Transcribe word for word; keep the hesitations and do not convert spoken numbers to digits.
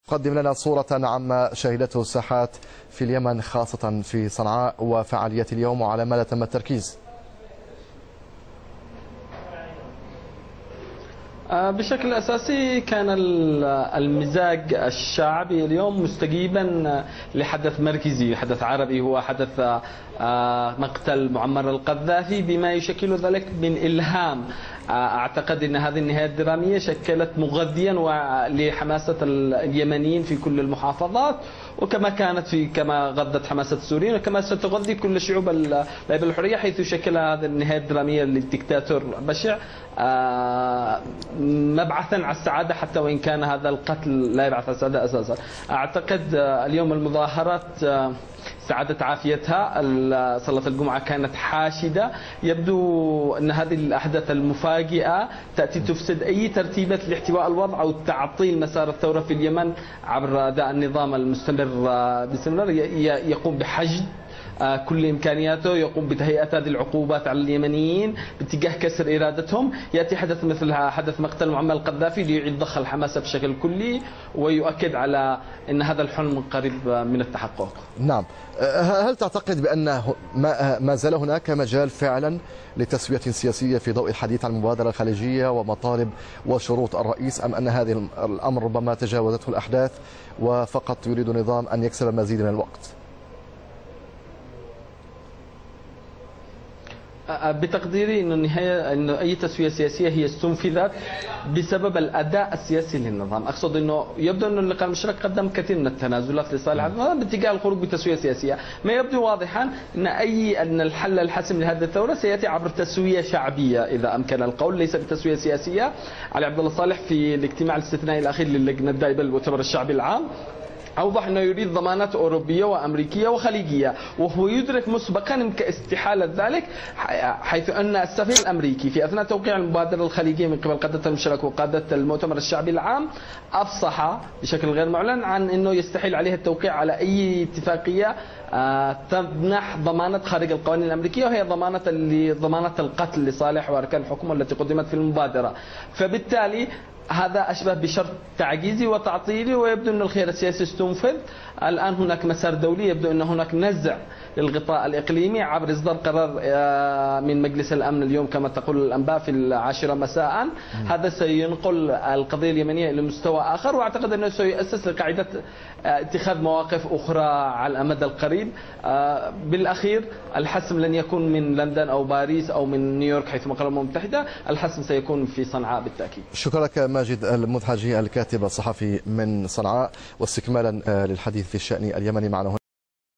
قدم لنا صورة عما شهدته الساحات في اليمن خاصة في صنعاء وفعاليات اليوم وعلى ماذا تم التركيز. بشكل أساسي كان المزاج الشعبي اليوم مستجيبا لحدث مركزي، حدث عربي هو حدث مقتل معمر القذافي، بما يشكل ذلك من إلهام. أعتقد أن هذه النهاية الدرامية شكلت مغذيا لحماسة اليمنيين في كل المحافظات، وكما كانت في كما غذت حماسة السوريين وكما ستغذي كل شعوب ليبيا الحرية، حيث شكل هذه النهاية الدرامية للدكتاتور بشع مبعثا على السعادة، حتى وإن كان هذا القتل لا يبعث على السعادة أساسا. أعتقد اليوم المظاهرات سعادت عافيتها، صلاة الجمعة كانت حاشدة. يبدو أن هذه الأحداث المفاجئة تأتي تفسد أي ترتيبات لاحتواء الوضع أو تعطيل مسار الثورة في اليمن عبر أداء النظام المستمر باستمرار، يقوم بحشد كل إمكانياته، يقوم بتهيئة هذه العقوبات على اليمنيين باتجاه كسر إرادتهم. يأتي حدث مثل حدث مقتل معمر القذافي ليعيد ضخ الحماسة بشكل كلي ويؤكد على أن هذا الحلم قريب من التحقق. نعم، هل تعتقد بأن ما زال هناك مجال فعلا لتسوية سياسية في ضوء الحديث عن المبادرة الخليجية ومطالب وشروط الرئيس، أم أن هذه الأمر ربما تجاوزته الأحداث وفقط يريد النظام أن يكسب مزيد من الوقت؟ بتقديري أن النهاية أن أي تسوية سياسية هي استنفذت بسبب الأداء السياسي للنظام. أقصد أنه يبدو أن اللقاء المشترك قدم كثير من التنازلات لصالح النظام باتجاه الخروج بتسوية سياسية. ما يبدو واضحا أن أي أن الحل الحسم لهذه الثورة سيأتي عبر تسوية شعبية إذا أمكن القول، ليس بتسوية سياسية. علي عبد الله صالح في الاجتماع الاستثنائي الأخير للجنة الدائمة للمؤتمر الشعبي العام أوضح أنه يريد ضمانات أوروبية وأمريكية وخليجية، وهو يدرك مسبقا استحالة ذلك، حيث أن السفير الأمريكي في أثناء توقيع المبادرة الخليجية من قبل قادة المشترك وقادة المؤتمر الشعبي العام أفصح بشكل غير معلن عن أنه يستحيل عليه التوقيع على أي اتفاقية تمنح ضمانات خارج القوانين الأمريكية، وهي ضمانة ضمانة القتل لصالح وأركان الحكومة التي قدمت في المبادرة. فبالتالي هذا أشبه بشرط تعجيزي وتعطيلي، ويبدو أن الخيار السياسي استنفذ. الآن هناك مسار دولي، يبدو أن هناك نزع للغطاء الإقليمي عبر إصدار قرار من مجلس الأمن اليوم كما تقول الأنباء في العاشرة مساء. هذا سينقل القضية اليمنية إلى مستوى آخر، وأعتقد أنه سيؤسس لقاعدة اتخاذ مواقف أخرى على المدى القريب. بالأخير الحسم لن يكون من لندن أو باريس أو من نيويورك حيث مقر الأمم المتحدة، الحسم سيكون في صنعاء بالتأكيد. شكرا لك ماجد المدحجي الكاتب الصحفي من صنعاء، واستكمالا للحديث في الشأن اليمني معنا هنا.